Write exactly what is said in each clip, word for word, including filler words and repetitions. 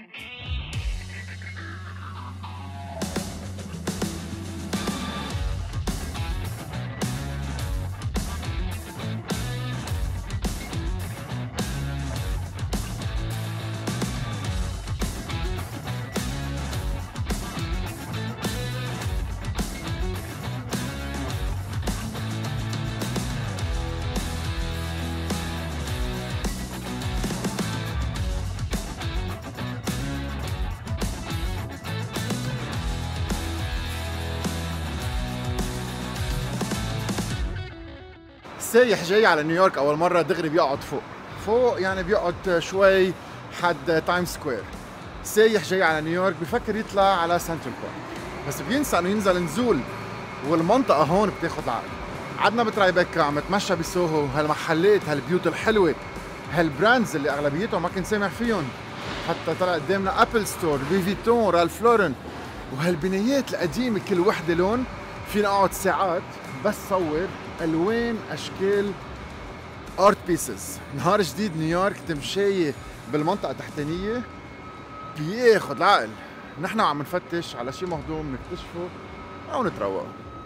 سايح جاي على نيويورك اول مره دغري بيقعد فوق فوق يعني بيقعد شوي حد تايم سكوير. سايح جاي على نيويورك بفكر يطلع على سنترال بارك، بس بينسى انه ينزل نزول، والمنطقه هون بتاخذ العقل. عدنا بترايبكا عم نتمشى بسوهو، هالمحلات هالبيوت الحلوه هالبراندز اللي اغلبيتهم ما كنت سامع فيهم، حتى طلع قدامنا ابل ستور، لوي فيتون، رالف لورن، وهالبنايات القديمه كل وحده لون. فينا اقعد ساعات بس صور الوان اشكال ارت بيسز. نهار جديد نيويورك تمشي بالمنطقه التحتانيه بياخذ العقل. نحن عم نفتش على شيء مهضوم نكتشفه او نتروق.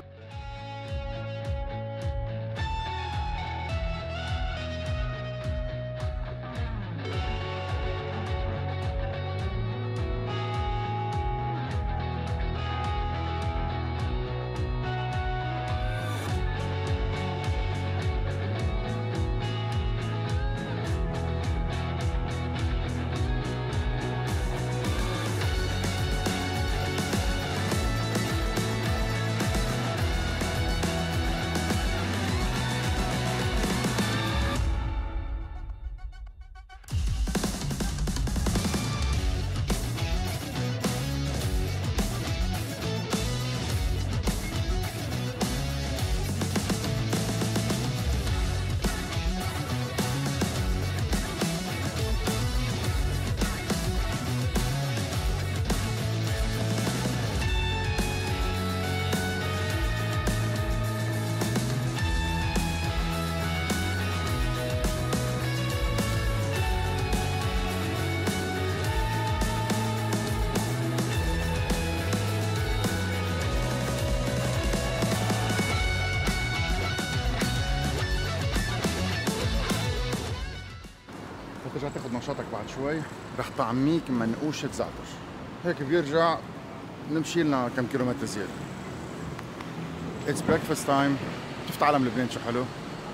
ترجع تاخذ نشاطك بعد شوي، رح طعميك منقوشة زعتر. هيك بيرجع نمشي لنا كم كيلومتر زيادة. It's breakfast time. شفت عالم لبنان شو حلو؟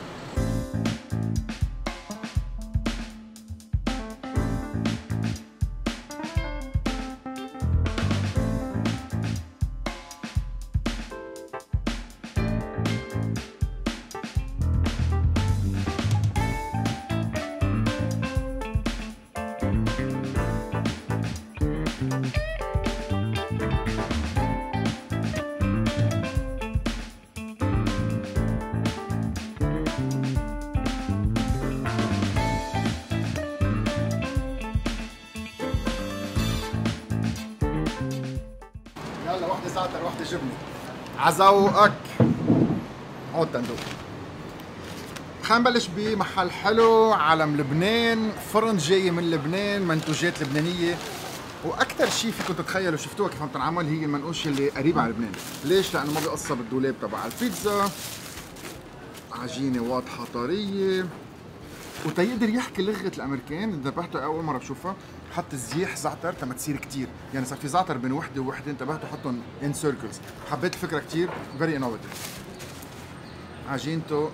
يلا وحدة زعتر وحدة جبنة عزوقك. عود تندوق. خلينا نبلش بمحل حلو، علم لبنان، فرن جاي من لبنان، منتوجات لبنانية، واكثر شيء فيكم تتخيلوا شفتوها كيف عم تنعمل هي المنقوشه اللي قريبه على لبنان. ليش؟ لانه ما بيقصها بالدولاب تبع البيتزا، عجينه واضحه طريه، وتيقدر يحكي لغه الامريكان. ذبحته اول مره بشوفها، حط زيح زعتر تما تصير كثير، يعني صار في زعتر بين وحده ووحده انتبهتوا حطهم ان سيركلز. حبيت الفكره كثير، فيري انوفيتيف. عجينته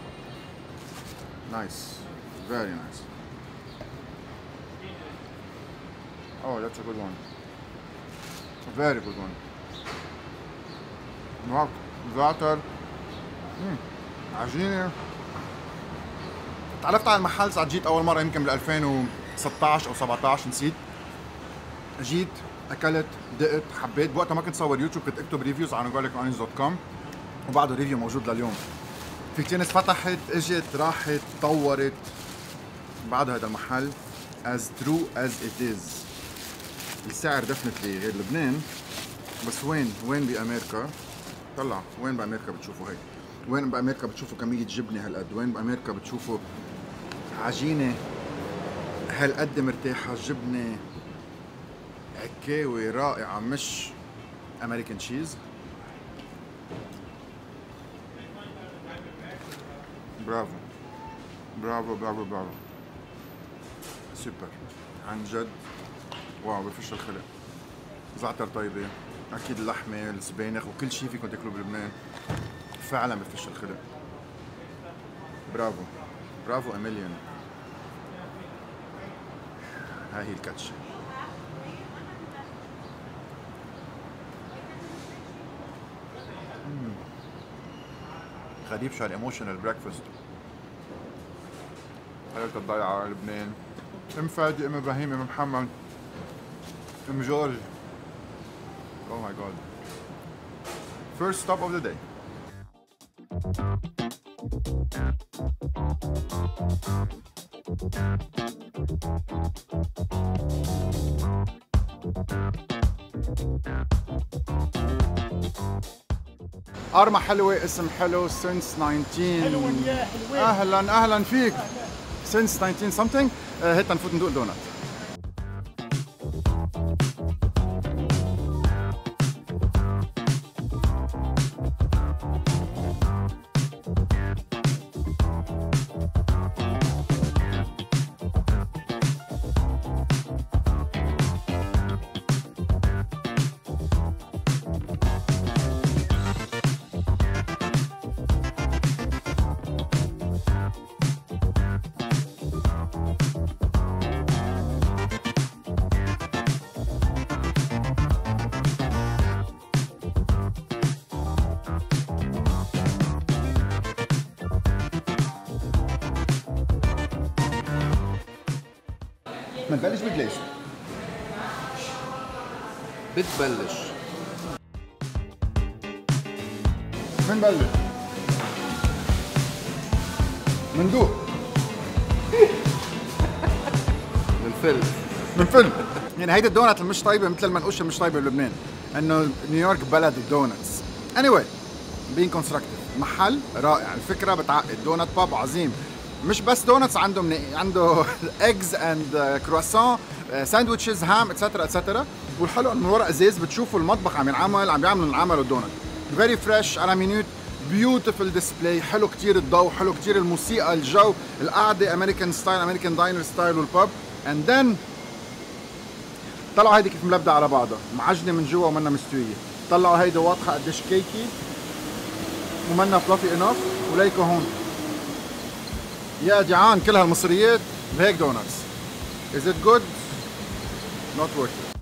نايس، فيري نايس. Oh, that's a good one. A very good one. Wow, زعتر. مم. عجينة. تعرفت على المحل ساعة جيت أول مرة يمكن بال ألفين وستطعش أو سبعطعش نسيت. جيت أكلت دقت حبيت، بوقتها ما كنت صور يوتيوب، كنت أكتب ريفيوز على نوغارليك اونيونز دوت كوم، وبعده ريفيو موجود لليوم. في كتير ناس فتحت اجت راحت طورت بعد هذا المحل as true as it is. السعر دفنتلي غير لبنان، بس وين وين بامريكا؟ طلع وين بامريكا بتشوفوا هيك؟ وين بامريكا بتشوفوا كمية جبنة هالقد؟ وين بامريكا بتشوفوا عجينة هالقد مرتاحة؟ جبنة عكاوي رائعة مش امريكان تشيز. برافو برافو برافو برافو سوبر عن جد. واو بفش الخلق. زعتر طيبة، اكيد اللحمة السبانخ وكل شيء فيكم تاكلوه بلبنان فعلا بفش الخلق. برافو برافو اميليان. هاي هي الكاتشة. غريب شو هالايموشنال بريكفاست. حلقة الضيعة على لبنان. ام فادي، ام ابراهيم، ام محمد، ام جورج. Oh my god. First stop of the day. أرمى حلوة، اسم حلو since nineteen. حلوة يا حلوين. أهلا أهلا فيك. since nineteen something. هيك نفوت ندوق دونات. بنبلش بجلاش. بتبلش بنبلش مندوق من فيلم من فيلم. يعني هيدي الدونات المش طيبه مثل المنقوشه المش طيبه بلبنان، انه نيويورك بلد الدونتس. anyway being constructive. محل رائع، الفكره بتعقد. دونات باب عظيم، مش بس دونتس، عنده من عنده ايجز اند كرواسون، ساندويتشز، هام، اتسترا اتسترا. والحلو انه من ورا ازاز بتشوفوا المطبخ عم ينعمل، عم بيعملوا العمل الدونت. فيري فريش على مينوت، بيوتيفل ديسبلاي، حلو كتير الضوء، حلو كتير الموسيقى، الجو، القعده امريكان ستايل، امريكان داينر ستايل والباب. اند ذن طلعوا هيدي كيف ملبدة على بعضها، معجنه من جوا ومنها مستويه. طلعوا هيدي واضحه قديش كيكي ومنها فلافي انف. وليكو هون يا جعان كل هالمصريات بهيك دونتس. Is it good? Not worth it.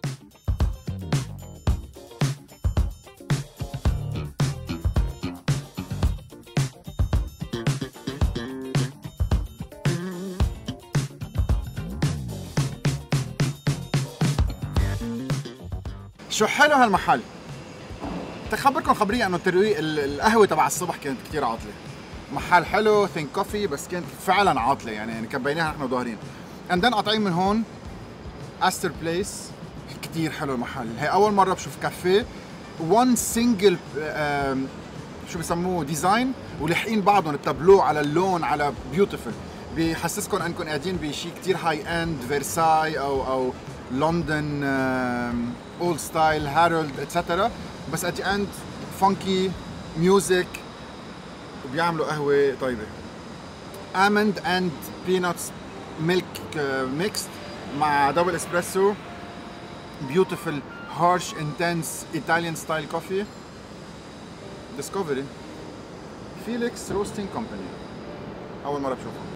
شو حلو هالمحل. تخبركم خبريه انه الترويق القهوه تبع الصبح كانت كثير عاطله. محل حلو ثينك كوفي بس كانت فعلا عاطله، يعني يعني كبيناها نحن ظاهرين. اندن قاطعين من هون استر بليس، كثير حلو المحل. هي اول مره بشوف كافيه وان سنجل شو بسموه ديزاين ولاحقين بعضهم التابلو على اللون على بيوتيفل. بيحسسكم انكم قاعدين بشيء كثير هاي اند، فيرساي او او لندن اولد ستايل، هارولد اتسترا. بس ات اند فانكي ميوزك وبيعملوا قهوه طيبه. امند اند بيناتس ميلك ميكس مع دبل اسبريسو. بيوتيفل هارش انتنس ايطاليان ستايل كوفي. ديسكفري فيليكس روستينج كومباني، اول مره بشوفهم.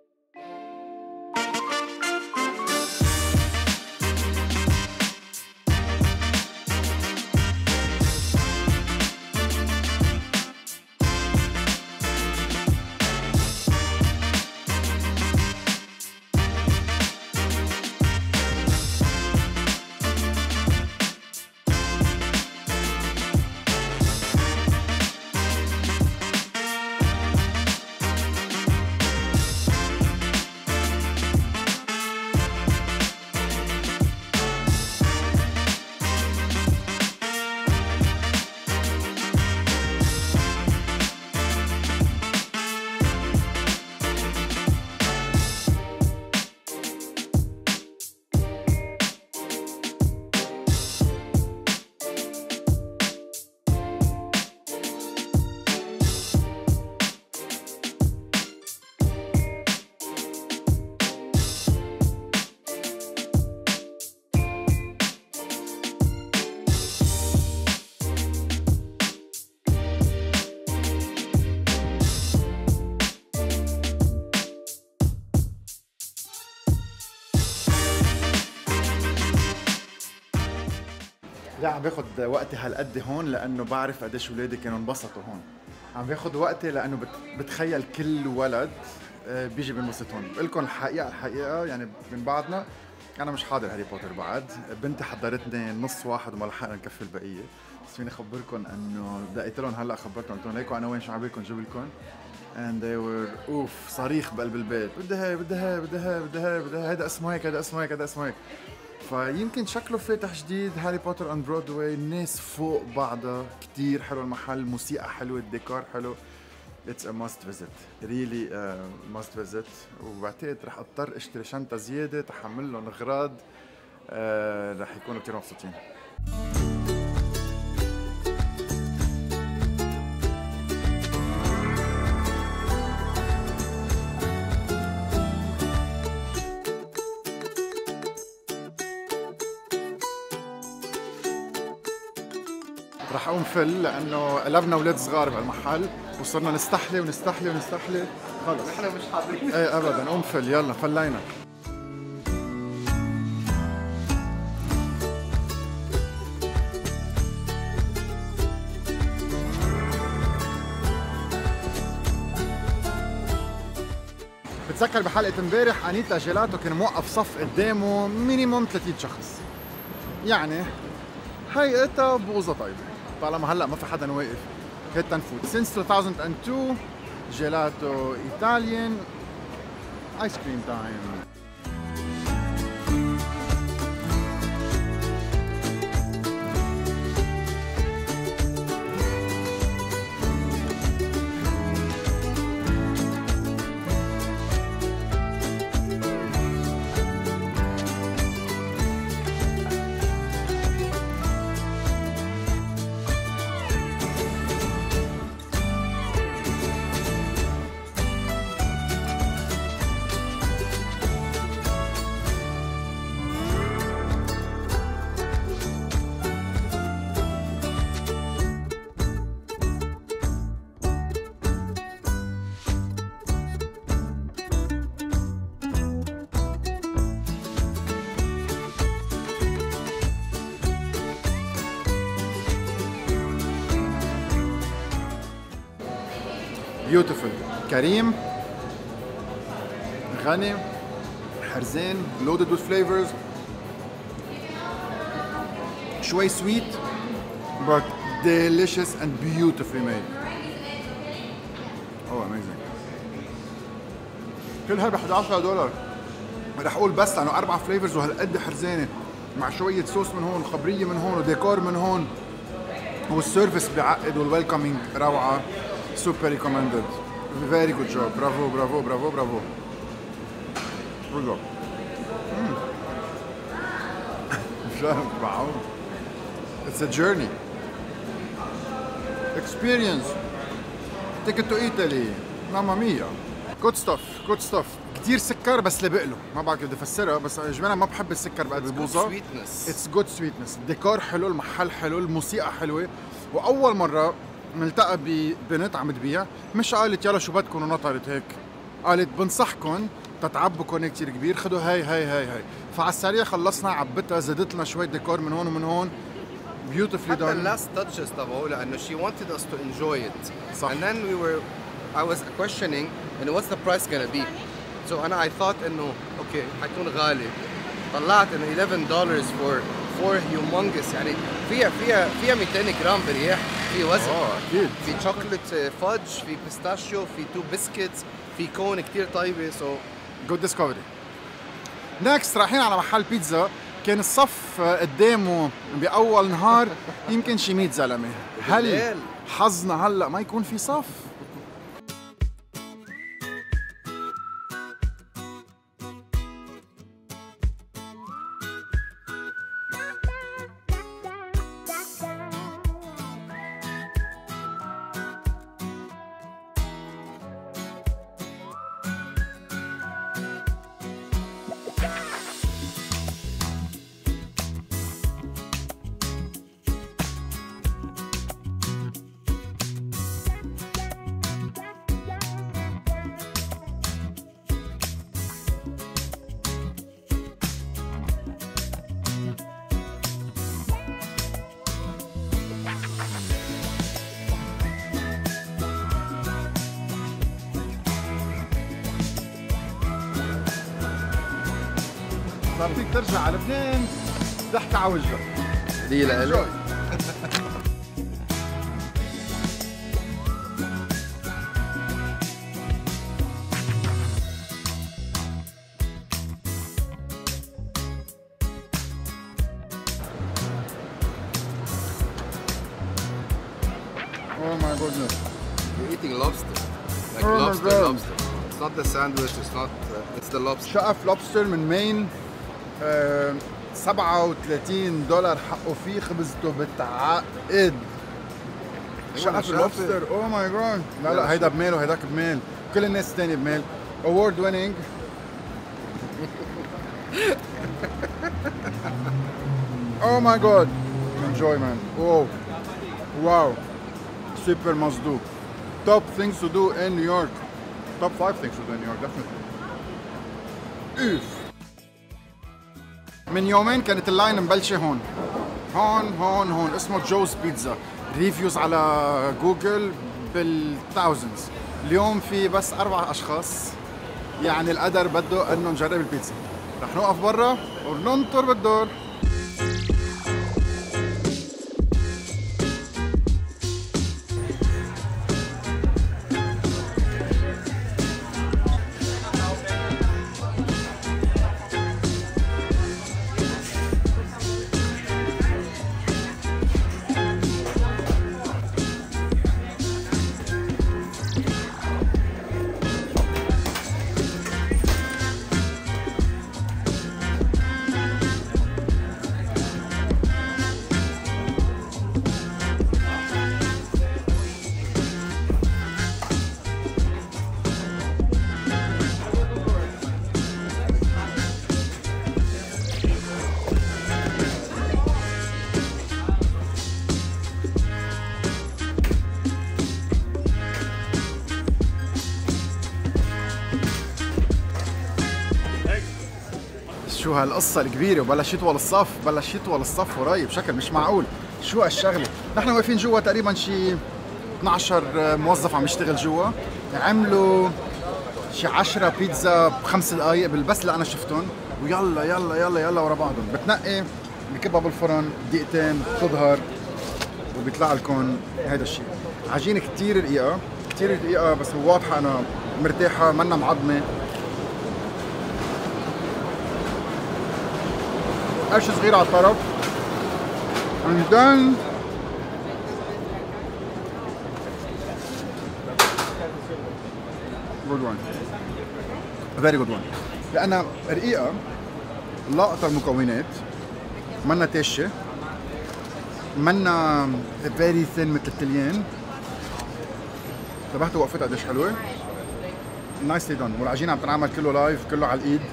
ليه عم باخد وقتي هالقد هون؟ لانه بعرف قديش اولادي كانوا انبسطوا هون. عم باخد وقتي لانه بت... بتخيل كل ولد بيجي بينبسط هون. بقول لكم الحقيقه الحقيقه يعني من بعدنا انا مش حاضر هاري بوتر بعد، بنتي حضرتني نص واحد وما لحقنا نكفي البقيه، بس فيني اخبركم انه دقيت لهم هلا خبرتهم قلت لهم ليكوا انا وين شو عم بالكم جيب لكم and they were اوف صريخ بقلب البيت، بدها هي بدها هي بدها هي بدها هي بدها هيدا اسمه هيك هيدا اسمه هيك هيدا اسمه هيك. فيمكن شكله فاتح جديد هاري بوتر اون برودواي، الناس فوق بعضها، كتير حلو المحل، موسيقى حلوه، الديكور حلو. It's a must visit, really a must visit. وبعتقد رح اضطر اشتري شنطة زيادة تحمل لهم اغراض، آه رح يكونوا كتير مبسوطين. رح اقوم فل لانه قلبنا اولاد صغار بهالمحل وصرنا نستحلي ونستحلي ونستحلي خلص نحن مش حاضرين. ايه ابدا، قوم فل يلا فلينا. بتذكر بحلقة امبارح انيتا جيلاتو كان موقف صف قدامه مينيموم ثلاثين شخص، يعني هيئتها بوظة طيبة طالما هلا ما في حدا واقف هيك تنفوت. since two thousand two جيلاتو ايطاليان ايس كريم تايم. beautiful. كريم، غني، حرزين، loaded with flavors. شوي sweet but delicious and beautifully made. Oh amazing. كل هاي ب إحدى عشر دولار. رح اقول بس لانه اربع فليفرز وهالقد حرزانه مع شويه صوص من هون وخبريه من هون وديكور من هون والسيرفيس بعقد والويلكمينج روعه. سوبر ريكومندد. فيري جود جوب. برافو برافو برافو برافو. جود جوب. مش عارف معقول. It's a journey. Experience. Ticket to Italy. ماما ميا. Good stuff. Good stuff. كتير سكر بس اللي بقله، ما بعرف كيف بدي افسرها، بس اجمالا ما بحب السكر بقد البوظه. اتس جود سويتنس، الديكور حلو، المحل حلو، الموسيقى حلوه، واول مره ملتقى ببنت عم تبيع، مش قالت يلا شو بدكم ونطرت هيك، قالت بنصحكم تتعبكم كتير كبير، خدوا هاي هاي هاي هاي، فعلى السريع خلصنا، عبتها، زادت لنا شوي ديكور من هون ومن هون. beautifully done. حتى اللاست تاتشز تبعه لانه she wanted us to enjoy it. صح. And then we were I was questioning انه what's the price gonna be. So أنا I thought إنه أوكي حيكون غالي. طلعت إنه eleven dollars for four humongous، يعني فيها فيها فيها مئتين جرام بريح، في وزن. اه اكيد. في شوكولات فudge، في بيستاشيو، في تو بسكيتس، في كون كتير طيبة. So good discovery. next رايحين على محل بيتزا، كان الصف قدامه بأول نهار يمكن شي مية زلمة. هل حظنا هلا ما يكون في صف؟ صار فيك ترجع على لبنان ضحكة على وجهك. دي لإلك. Oh my goodness. You're eating lobster. Like Oh my lobster, God. lobster. It's not the sandwich, it's not, uh, it's the lobster. شقف لوبستر من مين، آه سبعة وثلاثين دولار حقه فيه، خبزته بتعقد. شقف اللوبستر اوه ماي جاد. لا لا هيدا بميل وهيداك بميل، كل الناس الثانيه بميل. اوورد ويننج. اوه ماي جاد. انجوي مان. اوه واو. سوبر مصدوق. Top things to do in New York. Top five things to do in New York definitely. اوف. من يومين كانت اللاين مبلشه هون. هون هون هون اسمه جوز بيتزا. ريفيوز على جوجل بالثاوزندز. اليوم في بس اربع اشخاص. يعني القدر بده انه نجرب البيتزا. رح نوقف برا وننطر بالدور. شو هالقصة الكبيرة وبلش يطول الصف، بلش يطول الصف وراي بشكل مش معقول، شو هالشغلة؟ نحن واقفين جوا تقريبا شي اثنعش موظف عم يشتغل جوا، عملوا شي عشرة بيتزا بخمس دقايق بالبس اللي انا شفتهم، ويلا يلا يلا يلا ورا بعضهم، بتنقي بكبها بالفرن دقيقتين بتظهر وبيطلع لكم هيدا الشيء. عجينة كثير رقيقة، كثير رقيقة بس واضحة انها مرتاحة منا معضمة. قرش صغير على الطرف. and then good one very good one لأنها رقيقة لاقطة المكونات منا تاشة منا very thin مثل التليان. انتبهتوا وقفتها قديش حلوة. nicely done. والعجينة عم تنعمل كله لايف كله على الإيد.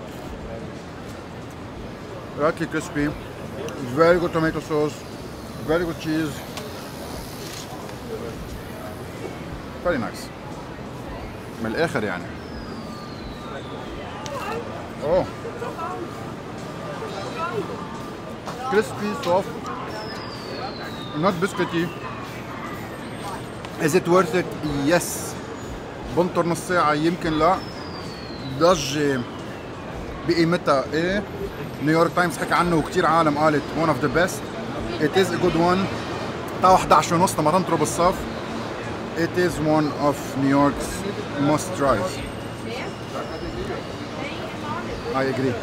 Really crispy, very good tomato sauce, very good cheese, very nice. من الآخر يعني. Oh, crispy, soft, not biscuity. Is it worth it? Yes. بنطر نص ساعة يمكن لا. ضجة بقيمتها ايه. نيويورك تايمز حكى عنه وكثير عالم قالت one of the best. It is a good one. تا إحدى عشر ونص لما تنطروا بالصف. It is one of New York's must tries. I agree.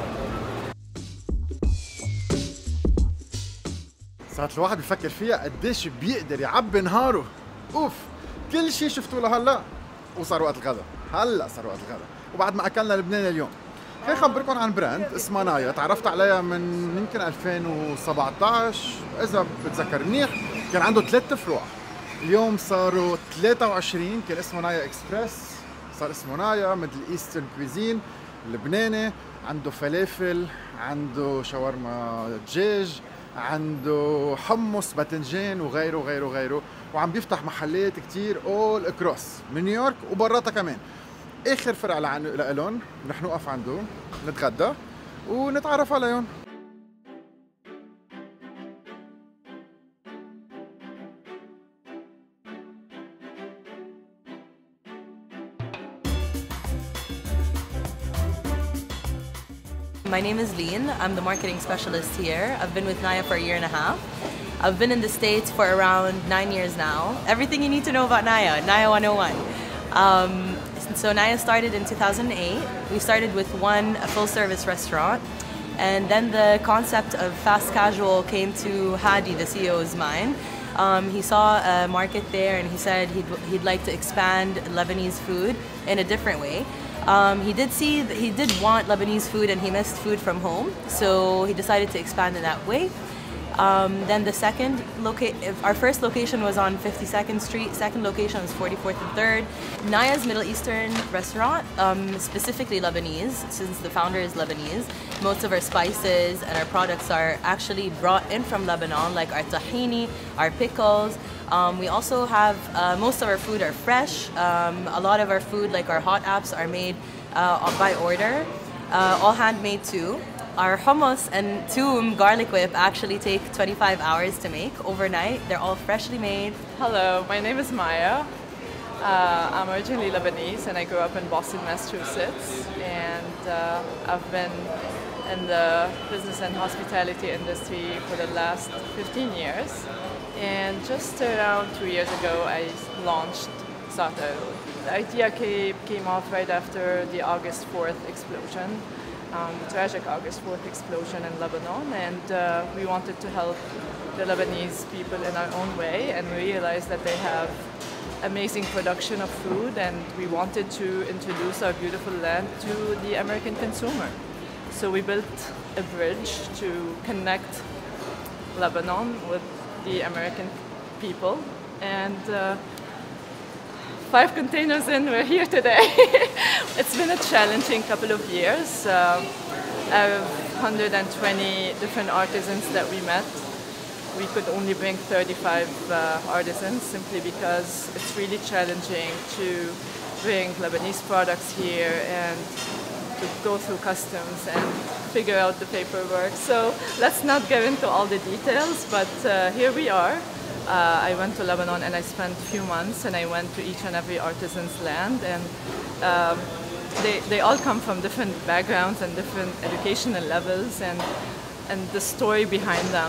ساعات الواحد بفكر فيها قديش بيقدر يعبي نهاره. اوف كل شيء شفتوه لهلا وصار وقت الغداء. هلا صار وقت الغداء وبعد ما اكلنا لبنان اليوم. خليني اخبركم عن براند اسمها نايا، تعرفت عليها من يمكن ألفين وسبعطعش اذا بتذكر منيح. كان عنده ثلاث فروع، اليوم صاروا ثلاثة وعشرين. كان اسمه نايا اكسبريس، صار اسمه نايا ميدل ايسترن كويزين لبناني. عنده فلافل، عنده شاورما دجاج، عنده حمص باذنجان وغيره وغيره وغيره. وعم بيفتح محلات كتير اول اكروس من نيويورك وبراتها كمان. اخر فرع لإلهم رح نوقف عنده نتغدى ونتعرف عليهم. My name is Lean. I'm the marketing specialist here. I've been with Naya for a year and a half. I've been in the States for around nine years now. Everything you need to know about Naya, Naya one oh one. Um, so Naya started in two thousand eight. We started with one full-service restaurant. And then the concept of fast casual came to Hadi, the C E O's mind. Um, he saw a market there and he said he'd, he'd like to expand Lebanese food in a different way. Um, he did see, that he did want Lebanese food and he missed food from home, so he decided to expand in that way. Um, then the second location, our first location was on fifty-second Street, second location was forty-fourth and third. Naya's Middle Eastern restaurant, um, specifically Lebanese, since the founder is Lebanese. Most of our spices and our products are actually brought in from Lebanon, like our tahini, our pickles. Um, we also have, uh, most of our food are fresh. Um, a lot of our food, like our hot apps, are made uh, by order, uh, all handmade too. Our hummus and toom garlic whip actually take twenty-five hours to make overnight. They're all freshly made. Hello, my name is Maya. Uh, I'm originally Lebanese and I grew up in Boston, Massachusetts. And uh, I've been in the business and hospitality industry for the last fifteen years. And just around two years ago, I launched Za'atar Road. The idea came, came off right after the August fourth explosion. Um, the tragic August fourth explosion in Lebanon, and uh, we wanted to help the Lebanese people in our own way, and we realized that they have amazing production of food, and we wanted to introduce our beautiful land to the American consumer. So we built a bridge to connect Lebanon with the American people, and uh, five containers in, we're here today. It's been a challenging couple of years. Uh, out of one hundred twenty different artisans that we met, we could only bring thirty-five uh, artisans simply because it's really challenging to bring Lebanese products here and to go through customs and figure out the paperwork. So let's not get into all the details, but uh, here we are. Uh, I went to Lebanon and I spent a few months and I went to each and every artisan's land, and um, they, they all come from different backgrounds and different educational levels, and, and the story behind them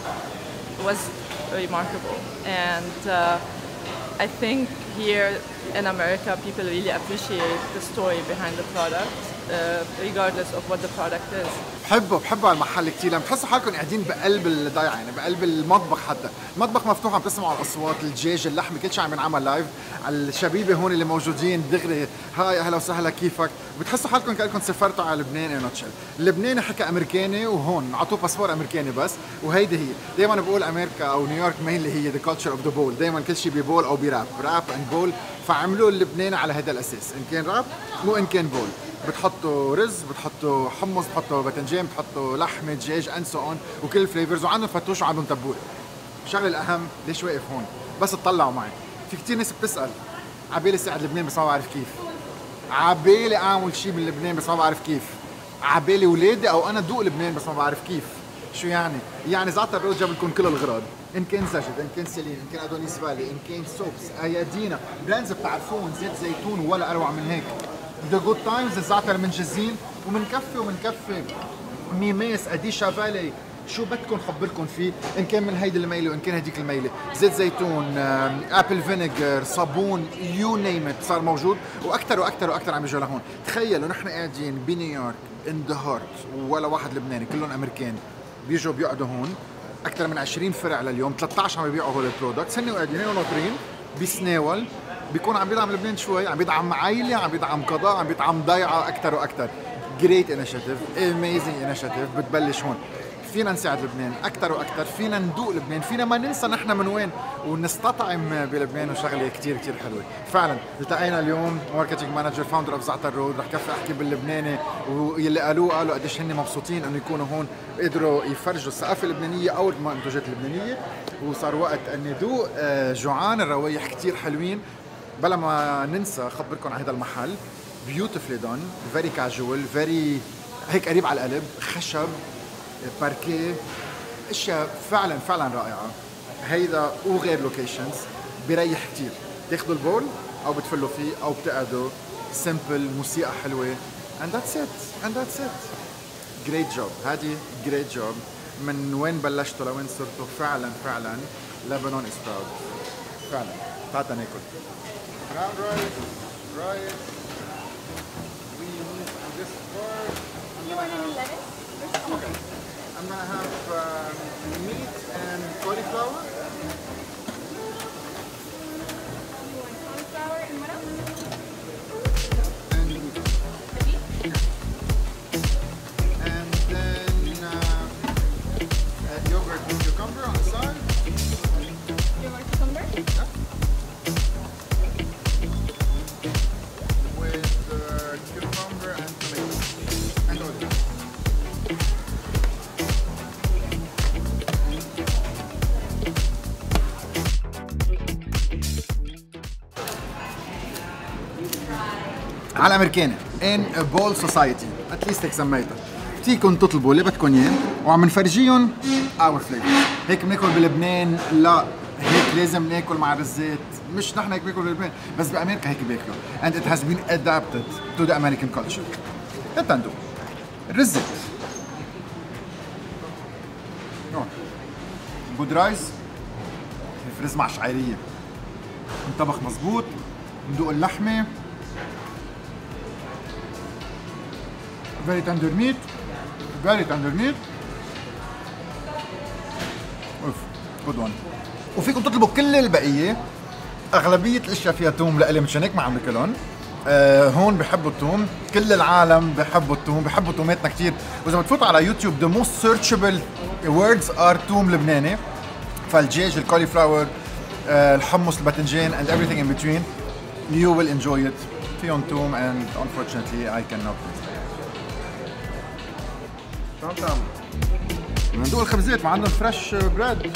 was remarkable. And uh, I think here in America people really appreciate the story behind the product, uh, regardless of what the product is. بحبه بحبه على المحل كثير، لما بتحسوا حالكم قاعدين بقلب الضيعه، يعني بقلب المطبخ. حتى المطبخ مفتوح، عم تسمعوا الاصوات، الدجاج، اللحمه، كل شيء عم ينعمل لايف. على الشبيبه هون اللي موجودين دغري، هاي اهلا وسهلا كيفك. بتحسوا حالكم كانكم سافرتوا على لبنان. ان نوتشل اللبناني حكى امريكاني، وهون عطوه باسبور امريكاني بس، وهيدي هي. دائما بقول امريكا او نيويورك مينلي هي ذا كلتشر اوف ذا بول، دائما كل شيء ببول او براب، راب اند بول. فعملوا اللبناني على هذا الاساس، ان كان راب وان كان بول. بتحطوا رز، بتحطوا حمص، بتحطوا باذنجان، بتحطوا لحمه، دجاج، اند سو اون، وكل الفليفرز، وعندهم فتوش وعندهم تبوله. الشغله الاهم ليش واقف هون؟ بس تطلعوا معي. في كثير ناس بتسال عبالي ساعد لبنان بس ما بعرف كيف. عبالي اعمل شيء من لبنان بس ما بعرف كيف. عبالي ولادي او انا دوق لبنان بس ما بعرف كيف. شو يعني؟ يعني زعتر رود جاب لكم كل الاغراض، ان كان زجد، ان كان سيلين، ان كان ادونيس فالي، ان كان سوبس، ايادينا، براندز بتعرفون، زيت زيتون ولا اروع من هيك. ذا جود تايمز الزعتر منجزين، ومنكفي ومنكفي ميماس، اديشا فالي، شو بدكم خبركم فيه، ان كان من هيدي الميله وان كان هديك الميله، زيت زيتون، ابل فينيجر، صابون، يو نيم ات صار موجود، واكثر واكثر واكثر عم يجوا لهون. تخيلوا نحن قاعدين بنيويورك ان ذا هارت، ولا واحد لبناني، كلهم امريكان، بيجوا بيقعدوا هون. اكثر من عشرين فرع لليوم، ثلاثة عشر عم يبيعوا هول البرودكتس، هن قاعدين هن ناطرين بسناول، بيكون عم بيدعم لبنان شوي، عم بيدعم عائله، عم بيدعم قضاء، عم بيدعم ضيعه اكثر واكثر. جريت انيشيتيف، اميزنج انيشيتيف، بتبلش هون. فينا نساعد لبنان اكثر واكثر، فينا ندوق لبنان، فينا ما ننسى نحن من وين، ونستطعم بلبنان، وشغله كثير كثير حلوه. فعلا التقينا اليوم ماركتينج مانجر فاوندر اوف زعتر رود، رح كفي احكي باللبناني، واللي قالوه قالوا قديش هن مبسوطين انه يكونوا هون، قدروا يفرجوا الثقافه اللبنانيه او المنتوجات اللبنانيه. وصار وقت اني ذوق جوعان، الروايح كثير حلوين. بلا ما ننسى خبركم عن هذا المحل، بيوتيفلي دون، فيري كاجوال، فيري هيك قريب على القلب، خشب، باركيه، اشياء فعلا فعلا رائعه. هيدا وغير لوكيشنز بيريح كثير. تاخذوا البول او بتفلوا فيه او بتقعدوا، سمبل، موسيقى حلوه، and that's it and that's it جريت جوب، هذه جريت جوب. من وين بلشتوا لوين صرتوا؟ فعلا فعلا لبنان is proud. فعلا. تعال ناكل. Brown rice, rice. We move on this part. You want any lettuce? There's Okay. I'm gonna have um, meat and cauliflower. You want cauliflower and what else? And meat. The beef? And then uh, uh, yogurt with cucumber on the side. You want cucumber? Yeah. With uh, cucumber and tomato and olive. على امريكاني ان بول سوسايتي اتليست هيك سميتها. فيكم تطلبوا اللي بدكم اياه وعم نفرجيهم اور فليفر. هيك بناكل بلبنان؟ لا، هيك لازم ناكل مع رزات. مش نحن هيك بناكل بلبنان، بس بامريكا هيك بياكلوا. and it has been adapted to the American culture. تندو الرزة جود رايس، الفرز مع شعيرية، انطبخ مزبوط. ندوق اللحمة very tender meat, very tender meat. اوف good one. وفيكم تطلبوا كل البقية. أغلبية الأشياء فيها توم لإلي مشان هيك ما عم باكلهم. آه هون بحبوا التوم، كل العالم بحبوا التوم، بحبوا توماتنا كثير. وإذا بتفوتوا على يوتيوب the most searchable words are توم لبناني. فالدجاج، الكوليفلاور، آه الحمص، الباذنجان and everything in between. You will enjoy it. فيهم توم and unfortunately I cannot. تمام تمام. بدنا ندوق الخبزات، ما عندهم فريش بريد.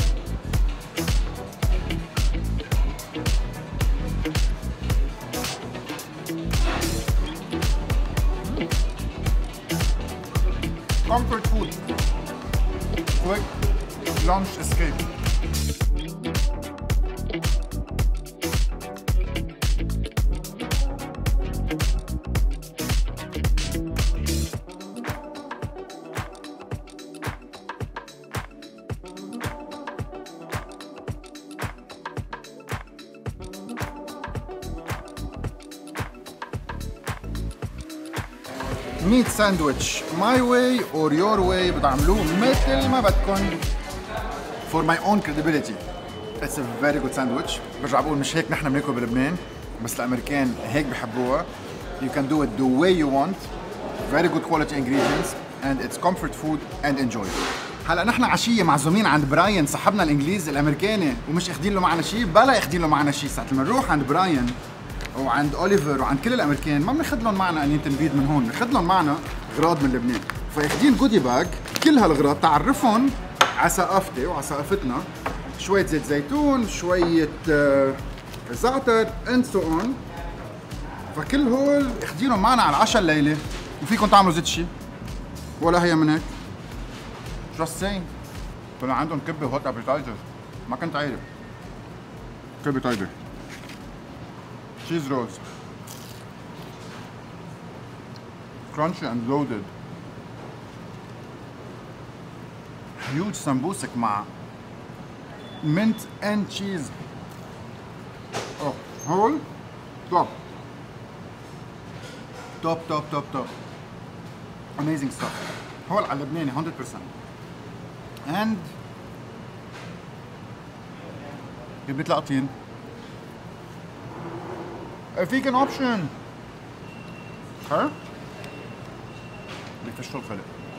Comfort food. Quick lunch escape. meat sandwich my way or your way. بتعملوه مثل ما بدكم. For my own credibility it's a very good sandwich. برجع بقول مش هيك نحن بناكل بلبنان، بس الامريكان هيك بحبوها. You can do it the way you want. Very good quality ingredients and it's comfort food and enjoy. هلا نحن عشيه معزومين عند براين صاحبنا الانجليزي الامريكاني ومش اخدين له معنا شيء، بلا اخدين له معنا شيء. ساعه لما نروح عند براين وعند اوليفر وعند كل الامريكان ما بناخذ لهم معنا انين تنبيد من هون، بناخذ لهم معنا اغراض من لبنان. فاخدين جودي باج كل هالاغراض تعرفهم على ثقافتي وعلى ثقافتنا. شويه زيت زيتون، شويه زعتر اند سو اون. فكل هول اخدينهم معنا على العشاء الليله. وفيكم تعملوا زيت شيء ولا هي من هيك. just saying. طلع عندهم كبه وهوت ابيتايزر ما كنت عارف. كبه تايجر، cheese rolls, crunchy and loaded. huge سمبوسك مع mint and cheese. oh whole top top top top top amazing stuff. هول على لبناني one hundred percent. and جبت لقطين فيك ان اوبشن. ها؟ بيفشوا الخلق.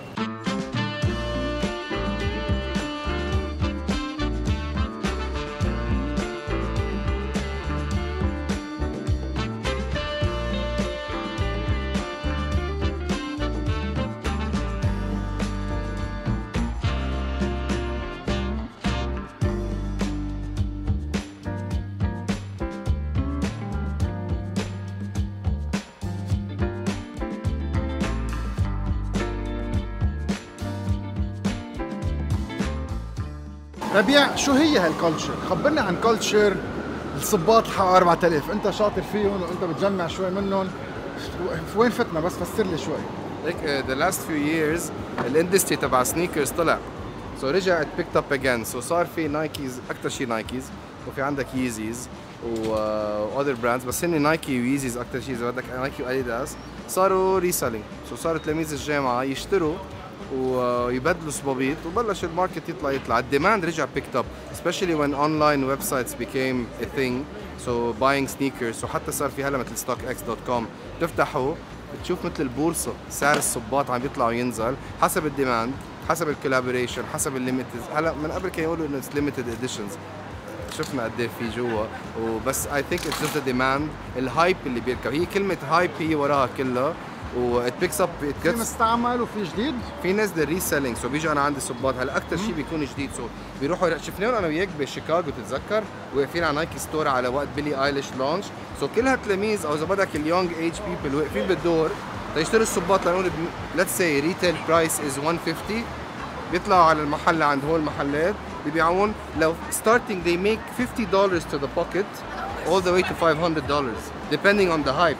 ربيع، شو هي هالكولتشر؟ خبرنا عن كولتشر الصباط الحق أربعة آلاف، انت شاطر فيهم وانت بتجمع شوي منهم. وين فتنا بس فسر لي شوي. like uh, the last few years الاندستري تبع سنيكرز طلع so رجع it picked up again so صار في نايكيز اكثر شيء نايكيز وفي عندك ييزيز و اذر براندز بس هن نايكي وييزيز اكثر شيء اذا بدك نايكي واديداس صاروا ريسيلينج سو صاروا تلاميذ الجامعه يشتروا ويبدلوا صبابيط وبلش الماركت يطلع يطلع الديماند رجع picked up especially when online websites became a thing so buying sneakers وحتى صار في هلا مثل ستوك اكس دوت كوم تفتحوا بتشوف مثل البورصه سعر الصباط عم يطلع وينزل حسب الديماند حسب الكولابوريشن حسب الليميتد هلا من قبل كانوا يقولوا انه ليميتد اديشنز شفنا قد ايه في جوا وبس اي ثينك اتس جاست ديماند الهايب اللي بيركب هي كلمه هايب هي وراها كلها و it picks up it في gets مستعمل وفي جديد في ناس ده ريسيلينج سو بيجوا انا عندي صباط هلا اكثر شيء بيكون جديد سو بيروحوا شفناهم انا وياك بشيكاغو تتذكر واقفين على نايكي ستور على وقت بيلي ايليش لونش سو كلها تلاميذ او اذا بدك اليونج ايج بيبل واقفين بالدور تيشتروا الصباط لنقول ليتس سي ريتيل برايس از مية وخمسين بيطلعوا على المحل عند هول المحلات بيبيعون لو starting they make fifty dollars to the pocket all the way to five hundred dollars depending on the hype.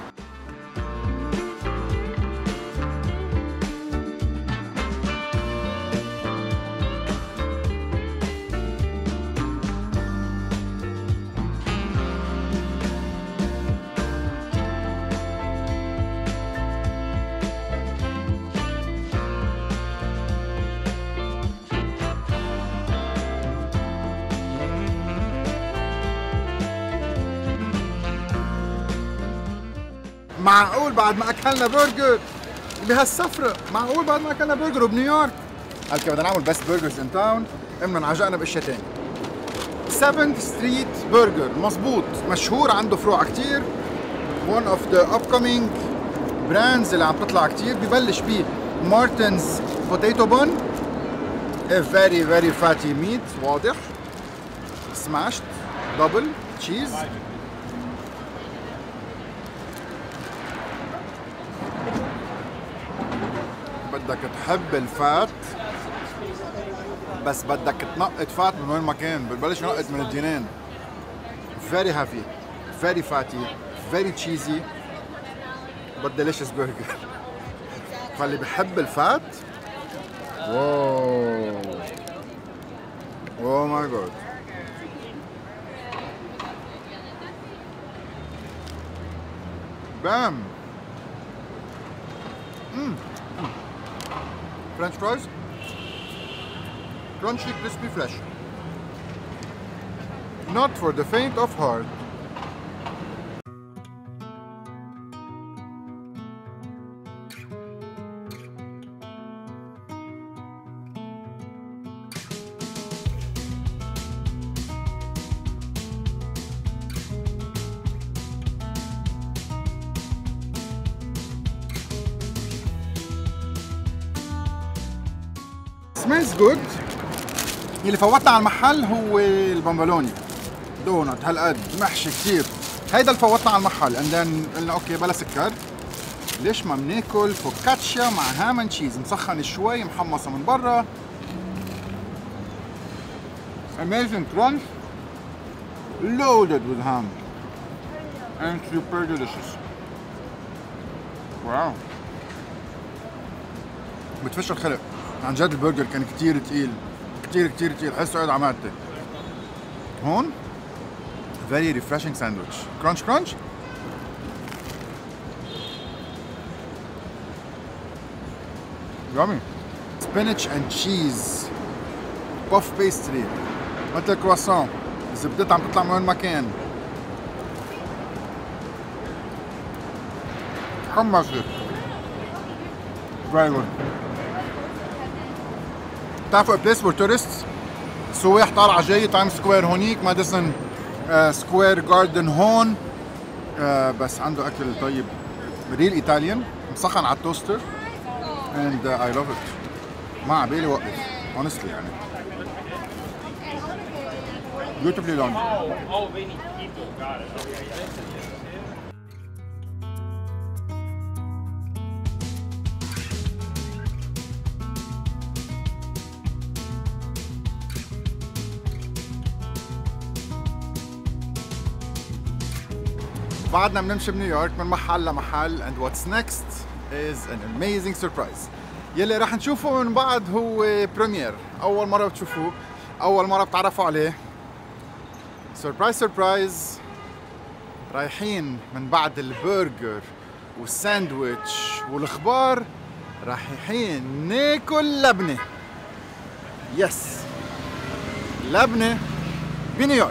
معقول بعد ما اكلنا برجر بهالسفره معقول بعد ما اكلنا برجر وبنيويورك قال كيف بدنا نعمل بيست برجرز ان تاون قمنا انعجقنا باشياء ثانيه سفنث ستريت برجر مزبوط مشهور عنده فروع كتير one of the upcoming brands اللي عم تطلع كتير ببلش بيه مارتنز بوتيتو بون a very very fatty meat واضح smashed double cheese بدك تحب الفات بس بدك تنقط فات من وين ما كان ببلش ينقط من الجنان very heavy very fatty very cheesy but delicious burger فاللي بحب الفات واو اوه ماي جاد بام مم French fries, crunchy, crispy, fresh. Not for the faint of heart. smells good. اللي فوتنا على المحل هو البنبلوني دونت هالقد محشي كثير هيدا اللي فوتنا على المحل and then قلنا اوكي بلا سكر ليش ما بناكل فوكاتشا مع هام اند تشيز مسخن شوي محمصه من برا amazing crunch loaded with ham and super delicious واو بتفش الخلق عن جد البرجر كان كتير تقيل كتير كتير تقيل حسه قاعد على معدتي هون very refreshing sandwich crunch crunch yummy spinach and cheese puff pastry مثل كرواسون الزبدة عم تطلع من وين ما كان حمصت very good بتعرفوا بليس فور تورستس سواح طالعه جاي تايم سكوير هونيك ماديسون سكوير جاردن هون uh, بس عنده اكل طيب ريل ايطاليان مسخن على التوستر and uh, I love it ما عبالي وقف honestly يعني beautifully done بعدنا بنمشي بنيويورك من محل لمحل and what's next is an amazing surprise. يلي راح نشوفه من بعد هو بريمير، أول مرة بتشوفوه، أول مرة بتعرفوا عليه. سربرايز سربرايز، رايحين من بعد البرجر والساندويتش والخبار رايحين ناكل لبنة. يس، لبنة بنيويورك.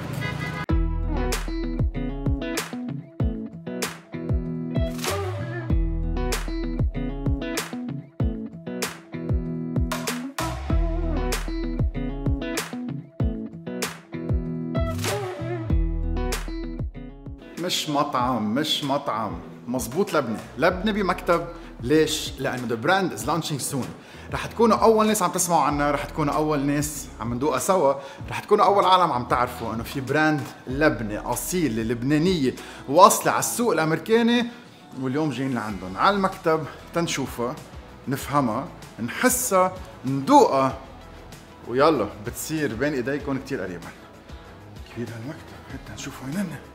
مش مطعم مش مطعم مزبوط، لبنة لبنة بمكتب. ليش؟ لأنه the brand is launching soon. رح تكونوا أول ناس عم تسمعوا عنها، رح تكونوا أول ناس عم ندوقها سوا، رح تكونوا أول عالم عم تعرفوا إنه في براند لبنة أصيلة لبنانية واصلة على السوق الأمريكاني، واليوم جايين لعندهم على المكتب تنشوفها، نفهمها، نحسها، ندوقها، ويلا بتصير بين إيديكم كتير قريبا. كبير هالمكتب، حتى نشوفوا وين هن.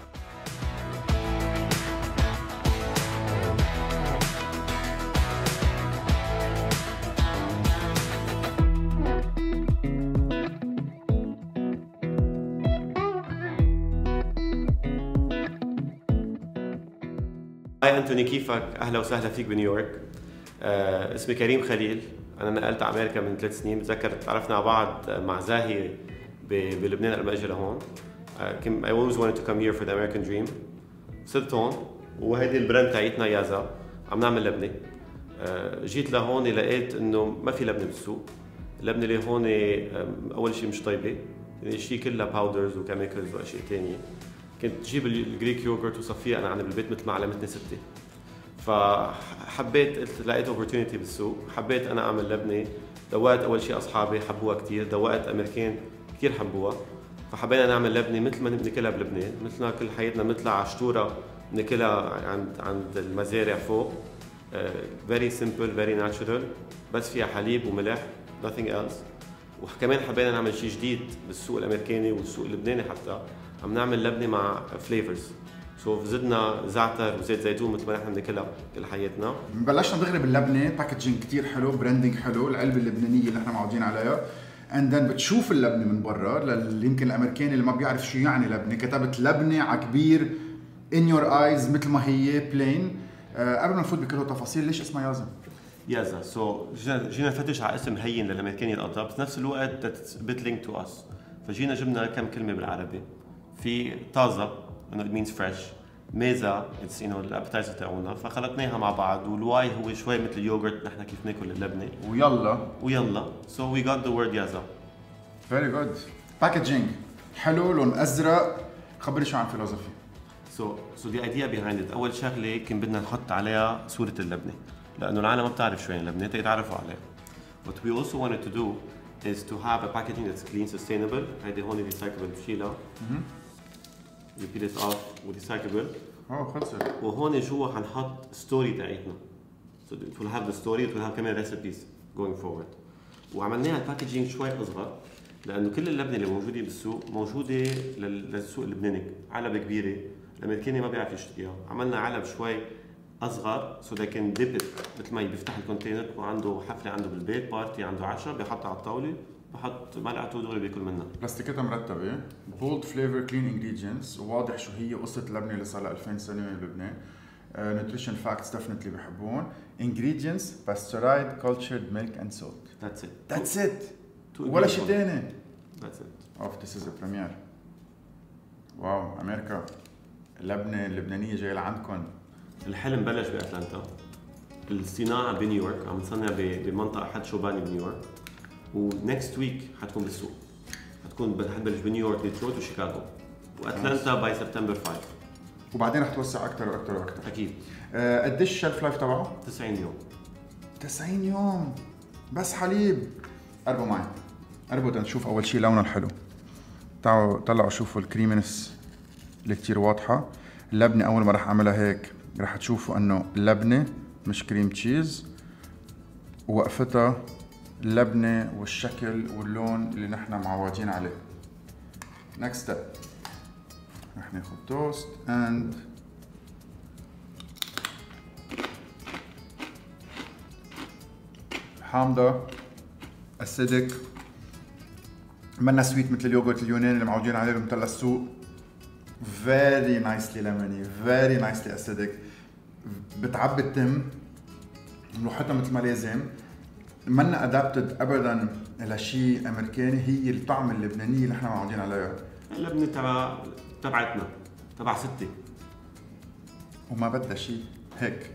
هاي أنتوني، كيفك؟ أهلا وسهلا فيك بنيويورك. آه، اسمي كريم خليل، أنا نقلت على أمريكا من ثلاث سنين. بتذكر تعرفنا على بعض مع زاهي بلبنان قبل ما أجي لهون. آه، I always wanted to come here for the American dream. صرت هون، وهيدي البراند تاعتنا يازا، عم نعمل لبنة. آه، جيت لهون لقيت إنه ما في لبنة بالسوق. اللبنة اللي هون أول شيء مش طيبة، ثاني شيء كلها باودرز وكيميكلز وأشياء ثانية. كنت جيب الجريك يوغرت وصفيه انا عندي بالبيت مثل ما علمتني ستي. فحبيت، قلت لقيت اوبورتونيتي بالسوق، حبيت انا اعمل لبنه. دوقت اول شيء اصحابي حبوها كثير، دوقت امريكان كثير حبوها، فحبينا نعمل لبنه مثل ما بناكلها بلبنان، مثلنا كل حياتنا بنطلع على شطوره بناكلها عند عند المزارع فوق. فيري سمبل، فيري ناتشورال، بس فيها حليب وملح، nothing else. وكمان حبينا نعمل شيء جديد بالسوق الامريكاني والسوق اللبناني، حتى عم نعمل لبنه مع فليفرز. سو زدنا زعتر وزيت زيتون مثل ما نحن بناكلها كل حياتنا. بلشنا دغري باللبنه، باكجينج كثير حلو، براندنج حلو، العلبه اللبنانيه اللي نحن معودين عليها. اند ذن بتشوف اللبنه من برا، للي يمكن الامريكاني اللي ما بيعرف شو يعني لبنه، كتبت لبنه على كبير ان يور ايز مثل ما هي بلين. أه قبل ما نفوت بكل التفاصيل، ليش اسمها يازا؟ يازا، سو so, جينا نفتش على اسم هين للامريكاني القطب، بس نفس الوقت ذاتس بيت لينك تو اس. فجينا جبنا كم كلمه بالعربي. في طازه انه it means fresh، ميزا اتس انه الابتايزر تاعونا، فخلطناها مع بعض. والواي هو شوي مثل اليوغرت نحن كيف ناكل اللبنه. ويلا ويلا سو وي جوت ذا وورد يازا. فيري جود. باكجينج حلو، لون ازرق. خبرني شو عن فيلوزفي. سو سو ذا ايديا بيهايند ات، اول شغله كان بدنا نحط عليها صوره اللبنه، لانه العالم ما بتعرف شو يعني اللبنه، تيتعرفوا عليها. What we also wanted to do is to have a packaging that's clean, sustainable. هيدي هون ريسايكلبل، بشيلها you peel it off وريسايكلبل. اه خلصت. وهون جوا حنحط ستوري تاعتنا. So it will have the story, it will have كمان recipes going forward. وعملناها الباكجينج شوي اصغر، لانه كل اللبنه اللي موجوده بالسوق موجوده للسوق اللبناني، علب كبيره، الامريكاني ما بيعرف يشتريها. عملنا علب شوي اصغر سو ذا كان ديب مثل ما بيفتح الكونتينر وعنده حفله عنده بالبيت، بارتي عنده عشاء، بيحطها على الطاوله، بحط ملعقته دغري بياكل منها. بلاستيكتها مرتبه، بولد فليفر، كلين انجريدينتس، وواضح شو هي قصه اللبنه اللي صار لها ألفين سنه بلبنان. نيوتريشن فاكتس ديفنتلي بحبون. انجريدينتس باسترايد كولتشرد ميلك اند سولت. ذاتس ات. ذاتس ات. ولا شيء ثاني. ذاتس ات. اوف ذيس از ا بريمير. واو امريكا، اللبنه اللبنانيه جايه لعندكم. الحلم بلش باتلانتا، الصناعه بنيويورك، عم نصنع بمنطقه حد شوباني بنيويورك، ونكست ويك حتكون بالسوق. حتكون حتبلش بنيويورك، ديترويت وشيكاغو، واتلانتا باي سبتمبر خمسة. وبعدين رح توسع اكثر واكثر واكثر. اكيد. أه قديش الشلف لايف تبعه؟ تسعين يوم. تسعين يوم بس حليب. قربوا معي، قربوا تنشوف اول شيء لونه الحلو. تعالوا طلعوا شوفوا الكريمنس اللي كثير واضحه. اللبنه اول ما رح اعملها هيك رح تشوفوا انه اللبنه مش كريم تشيز، ووقفتها اللبنه والشكل واللون اللي نحن معودين عليه. next step رح ناخذ توست and حامضة اسيدك منا سويت مثل اليوغورت اليوناني اللي معودين عليه بمثل السوق. very nicely lemony very nicely acidic. بتعبي التم ملوحتها مثل ما لازم. منا ادابتد ابدا لشيء امريكاني، هي الطعم اللبنانيه اللي احنا معودين عليها. اللبنه تبع تبعتنا تبع ستي وما بدها شيء هيك.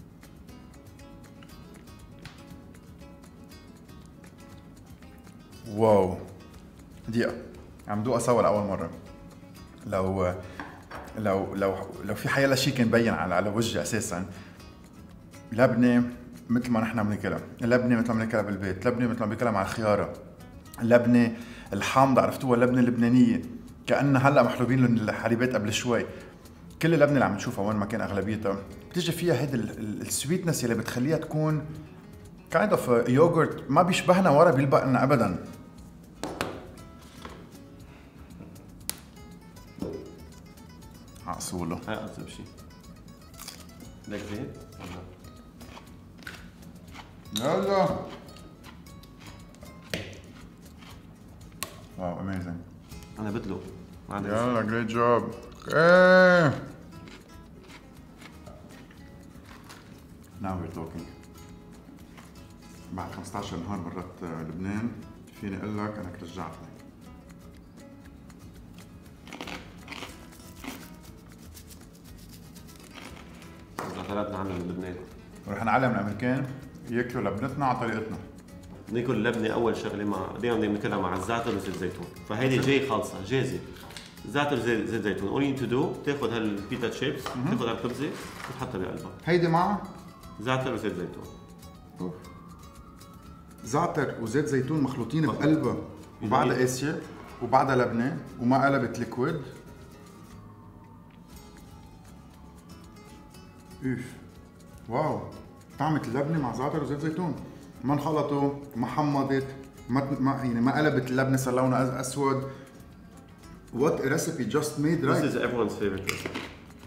واو دقيقة عم دوقها سوا لأول مرة. لو لو لو لو في حيلا شيء كان مبين على على وجهي أساساً. لبنة مثل ما نحن بناكلها، لبنة مثل ما بناكلها بالبيت، لبنة مثل ما بناكلها مع الخيارة، لبنة الحامضة عرفتوها، اللبنة اللبنانية كأنها هلا محلوبين الحليبات قبل شوي. كل اللبنة اللي عم نشوفها وين ما كان أغلبيتها بتيجي فيها هيدي السويتنس اللي بتخليها تكون kind of a yogurt ما بيشبهنا ورا بيلبق لنا ابدا. عقصوله هاي اقصد شيء بدك زيت؟ يلا واو اميزنج. انا بدلق ما عندي يلا جريت جوب. اوكي ناو وير توكينج. بعد خمسة عشر نهار برات لبنان فيني اقول لك انك رجعتني. زعتراتنا عنا من لبنان ورح نعلم الامريكان ياكلوا لبنتنا على طريقتنا. ناكل اللبنه اول شغله مع دائما بدنا ناكلها مع الزعتر وزيت الزيتون، فهيدي جاي خالصه جاهزه. زعتر زيت زيت زيتون، all you need to do تاخذ هالبيتا شيبس تاخذ هالخبزه وتحطها بقلبها. هيدي مع زعتر وزيت زيتون. أوف. زعتر وزيت زيتون مخلوطين بقلبها وبعدها قاسيه وبعدها لبنه وما قلبت ليكويد. اوف واو طعمة اللبنه مع زعتر وزيت زيتون ما انخلطوا ما حمضت ما يعني ما قلبت اللبنه صار لونها اسود. What a recipe just made right. This is everyone's favorite recipe.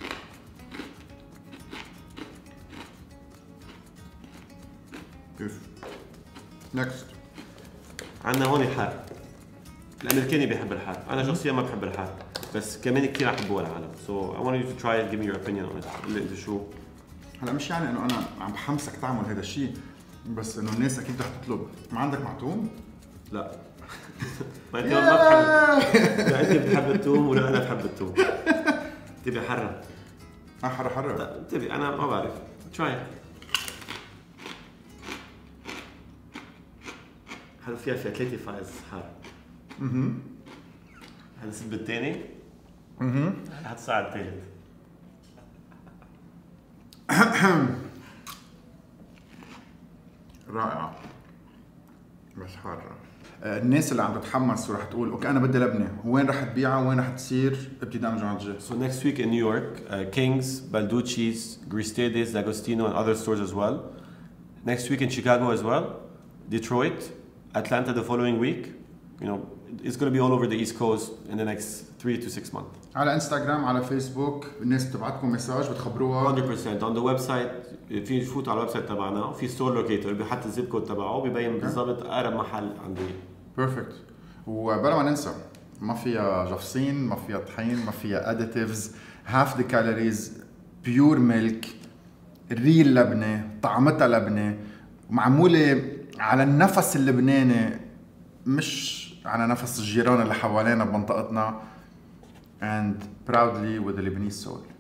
اوف نكست. عندنا هون الحار. الامريكاني بيحب الحار، انا شخصيا ما بحب الحار بس كمان كثير عم يحبوها العالم. So I want you to try it, give me your opinion on it. قل لي انت شو. هلا مش يعني انه انا عم بحمسك تعمل هذا الشيء بس انه الناس اكيد رح تطلب. ما عندك معتوم؟ لا ما انت ما بتحب. لا انت بتحب الثوم ولا انا بحب الثوم. تبي حرة؟ اه حرة حرة. لا تبي انا ما بعرف. try it. هلا فيها فيها ثلاثة فايز حار. اها هذا السب الثاني. اها هات الساعة الثالث. رائعة بس حارة. الناس اللي عم تتحمس ورح تقول اوكي انا بدي لبنه، وين رح تبيعها وين رح تصير ابتداء من الجمعة الجاي؟ So next week in New York, uh, King's, Balducci's, Gristedes, D'Agostino, and other stores as well. Next week in Chicago as well, Detroit, Atlanta the following week. You know, it's going to be all over the East Coast in the next three to six months. على انستغرام على فيسبوك الناس بتبعتكم مساج بتخبروها. one hundred percent on the website. في يفوت على الويب سايت تبعنا وفي ستور لوكيتور بيحط الزيب كود تبعه ببين بالضبط اقرب محل عندي. بيرفكت. وبلا ما ننسى ما فيها جفصين، ما فيها طحين، ما فيها اديتيفز، هاف ذا كالوريز، بيور ميلك، ريل لبنه، طعمتها لبنه، معموله على النفس اللبناني مش على نفس الجيران اللي حوالينا بمنطقتنا. and proudly with the Lebanese soul.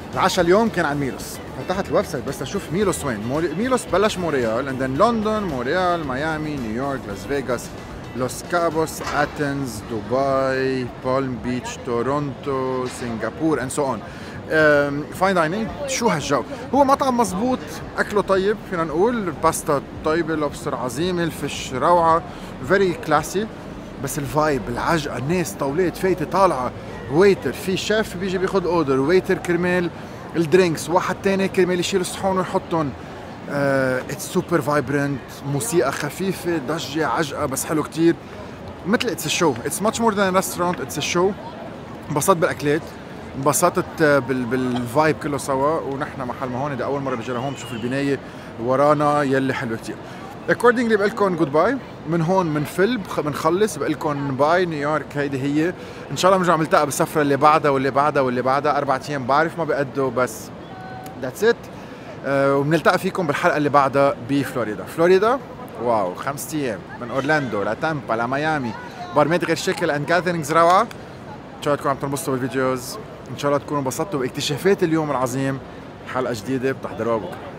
العشاء اليوم كان عند ميلوس. فتحت الويب سايت بس اشوف ميلوس وين. موري... ميلوس بلش مونريال، عندن لندن، مونريال، ميامي، نيويورك، لاس فيغاس، لوس كابوس، اتنز، دبي، بالم بيتش، تورونتو، سنغافور اند سو اون. فاين دايننج. شو هالجو؟ هو مطعم مزبوط، اكله طيب، فينا نقول الباستا طيبه، لوبستر عظيمه، الفش روعه، فيري كلاسي. بس الفايب، العجقه، الناس طاولات فايته طالعه، ويتر، في شيف بيجي بياخذ اوردر، ويتر كرمال الدرينكس، واحد تاني كرمال يشيل الصحون ويحطهم. اتس سوبر فايبرنت، موسيقى خفيفه، ضجه، عجقه، بس حلو كتير. مثل اتس شو، اتس ماتش مور ذان ريستورانت، اتس شو. انبسطت بالاكلات، انبسطت بال بالفايب كله سوا، ونحن محل ما هون، اذا اول مره بجي لهون بشوف البنايه ورانا يلي حلوه كتير. اكوردنجلي بقول لكم جود باي. من هون منفل بنخلص، بقول لكم باي نيويورك. هيدي هي، ان شاء الله بنرجع نلتقى بالسفره اللي بعدها واللي بعدها واللي بعدها. اربع ايام بعرف ما بقدوا، بس ذاتس ات. أه وبنلتقى فيكم بالحلقه اللي بعدها بفلوريدا. فلوريدا واو، خمس ايام من اورلاندو لتامبا لميامي، برمات غير شكل اند جاذرينجز روعه. ان شاء الله تكونوا عم تنبسطوا بالفيديوز، ان شاء الله تكونوا انبسطتوا باكتشافات اليوم العظيم. حلقه جديده بتحضروها بكره.